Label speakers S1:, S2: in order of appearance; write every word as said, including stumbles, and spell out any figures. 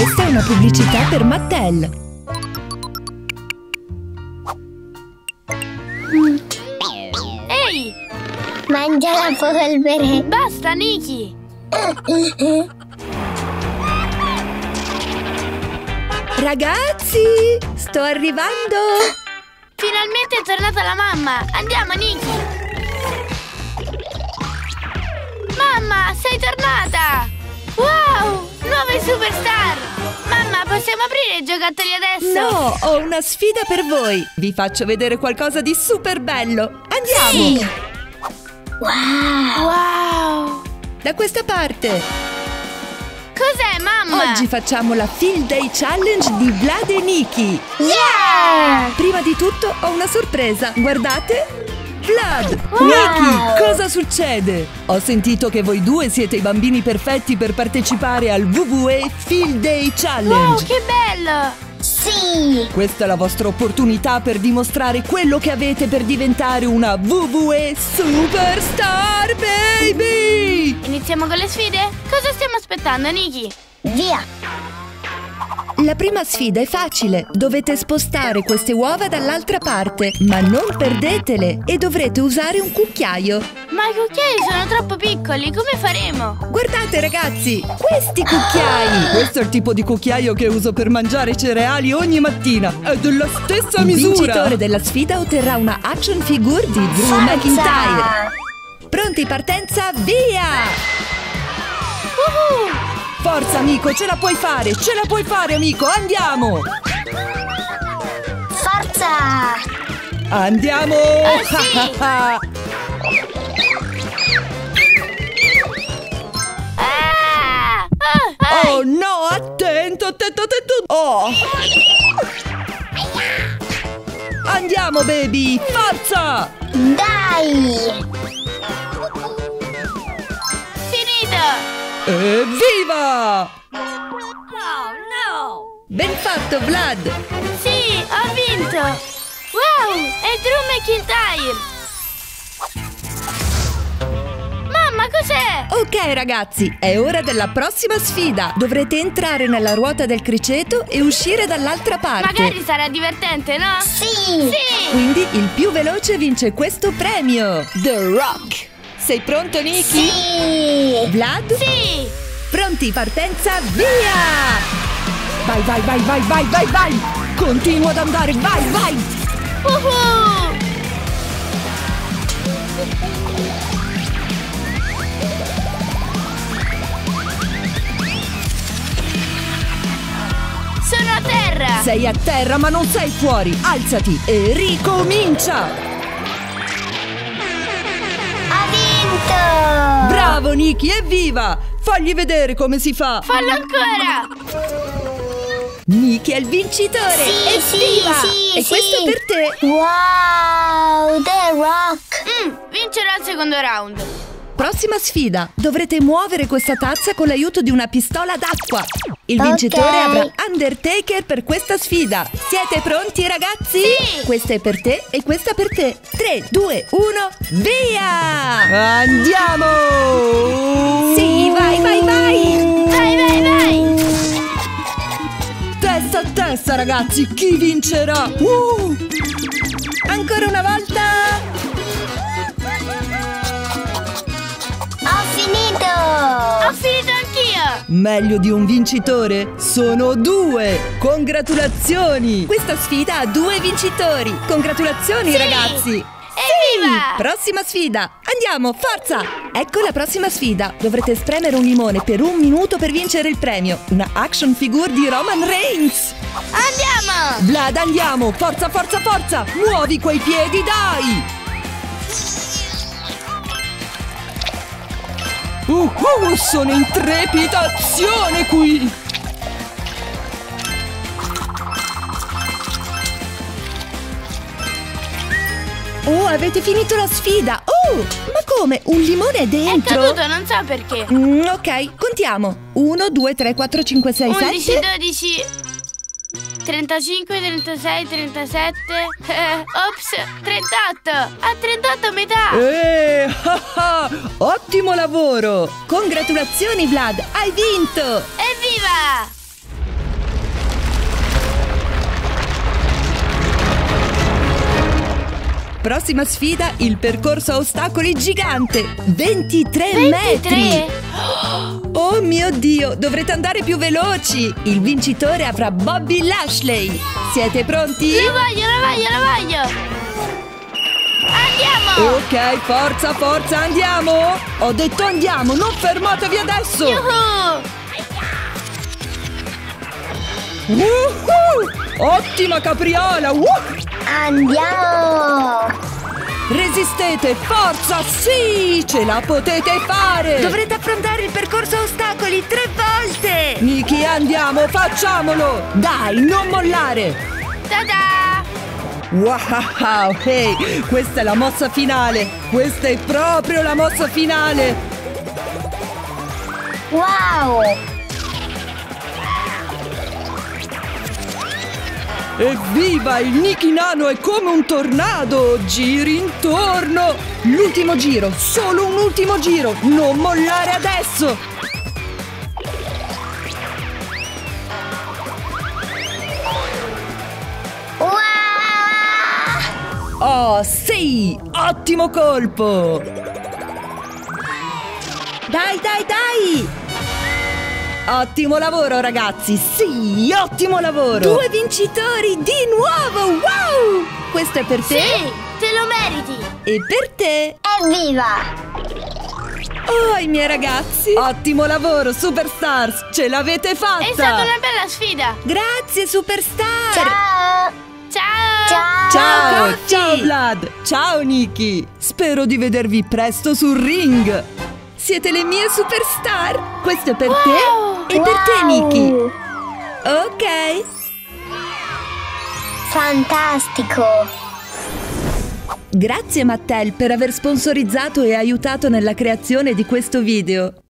S1: Questa è una pubblicità per Mattel.
S2: Ehi!
S3: Mangia la polvere.
S2: Basta, Nikki!
S1: Ragazzi, sto arrivando!
S2: Finalmente è tornata la mamma! Andiamo, Nikki! Mamma, sei tornata! Wow! Nuove superstar! Mamma, possiamo aprire i giocattoli adesso?
S1: No, ho una sfida per voi! Vi faccio vedere qualcosa di super bello! Andiamo!
S2: Sì.
S3: Wow.
S2: Wow!
S1: Da questa parte!
S2: Cos'è, mamma?
S1: Oggi facciamo la Field Day Challenge di Vlad e Nikki!
S2: Yeah!
S1: Prima di tutto ho una sorpresa, guardate! Vlad!
S2: Wow!
S1: Nikki, cosa succede? Ho sentito che voi due siete i bambini perfetti per partecipare al W W E Field Day Challenge!
S2: Wow, che bello!
S3: Sì.
S1: Questa è la vostra opportunità per dimostrare quello che avete per diventare una W W E Superstar Baby!
S2: Iniziamo con le sfide? Cosa stiamo aspettando, Nikki?
S3: Via.
S1: La prima sfida è facile, dovete spostare queste uova dall'altra parte, ma non perdetele e dovrete usare un cucchiaio.
S2: Ma i cucchiai sono troppo piccoli, come faremo?
S1: Guardate ragazzi, questi cucchiai! Questo è il tipo di cucchiaio che uso per mangiare cereali ogni mattina, è della stessa
S2: Il
S1: misura! Il
S2: vincitore
S1: vincitore della sfida otterrà una action figure di Drew
S3: Forza!
S1: McIntyre. Pronti, partenza, via!
S2: Uhu!
S1: Forza amico, ce la puoi fare, ce la puoi fare amico, andiamo!
S3: Forza.
S1: Andiamo!
S2: sì! Ah! Ah! Ah!
S1: Oh no, attento, attento, attento! Oh! Andiamo baby, forza!
S3: Dai.
S2: Finito!
S1: Evviva!
S2: Oh no!
S1: Ben fatto Vlad!
S2: Sì, ho vinto! Wow, è Drew McIntyre! Mamma, cos'è?
S1: Ok ragazzi, è ora della prossima sfida! Dovrete entrare nella ruota del criceto e uscire dall'altra parte.
S2: Magari sarà divertente, no?
S3: Sì.
S2: Sì!
S1: Quindi il più veloce vince questo premio! The Rock! Sei pronto Nikki?
S3: Sì.
S1: Vlad?
S2: Sì!
S1: Pronti, partenza, via! Vai, vai, vai, vai, vai, vai, vai! Continua ad andare, vai, vai!
S2: Uhu! Sono a terra!
S1: Sei a terra ma non sei fuori! Alzati e ricomincia!
S3: Ha vinto.
S1: Bravo Nikki, evviva! Fagli vedere come si fa!
S2: Fallo ancora!
S1: Nikki è il vincitore!
S3: Sì,
S1: Evviva!
S3: sì, sì,
S1: E questo
S3: sì.
S1: per te!
S3: Wow, The Rock.
S2: Mm, vincerò il secondo round!
S1: Prossima sfida! Dovrete muovere questa tazza con l'aiuto di una pistola d'acqua! Il
S3: Ok.
S1: vincitore avrà Undertaker per questa sfida! Siete pronti ragazzi?
S2: Sì!
S1: Questa è per te e questa per te! tre, due, uno, via! Andiamo! Sì, vai, vai, vai!
S2: Vai, vai, vai!
S1: Testa a testa ragazzi! Chi vincerà? Uh! Ancora una volta!
S3: Ho finito.
S2: Ho finito anch'io!
S1: Meglio di un vincitore? Sono due! Congratulazioni! Questa sfida ha due vincitori! Congratulazioni
S2: Sì!
S1: ragazzi!
S2: Evviva!
S1: Prossima sfida! Andiamo, forza! Ecco la prossima sfida! Dovrete spremere un limone per un minuto per vincere il premio! Una action figure di Roman Reigns!
S2: Andiamo!
S1: Vlad, andiamo! Forza, forza, forza! Muovi quei piedi, dai! Uh, uh, sono in trepidazione qui! Oh, avete finito la sfida! Oh, ma come? Un limone è
S2: È
S1: dentro?
S2: caduto, non so perché!
S1: Mm, ok, contiamo. uno, due, tre, quattro, cinque, sei,
S2: undici,
S1: sette.
S2: dodici, trentacinque, trentasei, trentasette. Eh, ops, trentotto! A trentotto metà!
S1: Eh, ah, ah, ottimo lavoro! Congratulazioni Vlad, hai vinto!
S2: Evviva!
S1: Prossima sfida, il percorso a ostacoli gigante. ventitré
S2: ventitré?
S1: metri. Oh mio Dio, dovrete andare più veloci. Il vincitore avrà Bobby Lashley. Siete pronti?
S2: Lo voglio, lo voglio, lo voglio. Andiamo!
S1: Ok, forza, forza, andiamo. Ho detto andiamo, non fermatevi adesso.
S2: Yuhu!
S1: Woohoo! Ottima capriola! Uh!
S3: Andiamo!
S1: Resistete, forza, sì! Ce la potete fare!
S4: Dovrete affrontare il percorso a ostacoli tre volte!
S1: Niki, andiamo, facciamolo! Dai, non mollare!
S2: Ta-da!
S1: Wow, hey, questa è la mossa finale! Questa è proprio la mossa finale!
S3: Wow!
S1: Evviva! Il Niki Nano è come un tornado! Giri intorno! L'ultimo giro, solo un ultimo giro! Non mollare adesso!
S3: Wow!
S1: Oh, sì! Ottimo colpo!
S4: Dai, dai, dai!
S1: Ottimo lavoro, ragazzi! Sì, ottimo lavoro!
S4: Due vincitori di nuovo! Wow! Questo è per te
S2: Sì, te lo meriti!
S4: e per te!
S3: Evviva!
S1: Oh, i miei ragazzi! Ottimo lavoro, Superstars! Ce l'avete fatta!
S2: È stata una bella sfida!
S4: Grazie, Superstar!
S3: Ciao!
S2: Ciao!
S3: Ciao!
S1: Ciao!
S4: Coffee!
S1: Ciao, Vlad! Ciao, Niki! Spero di vedervi presto sul ring!
S4: Siete le mie Superstar! Questo è per
S2: Wow!
S4: te e per te,
S3: Wow!
S4: Niki! Ok!
S3: Fantastico!
S1: Grazie Mattel per aver sponsorizzato e aiutato nella creazione di questo video.